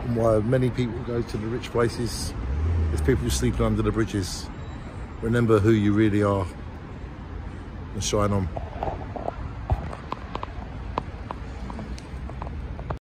and why many people go to the rich places is people sleeping under the bridges. Remember who you really are and shine on.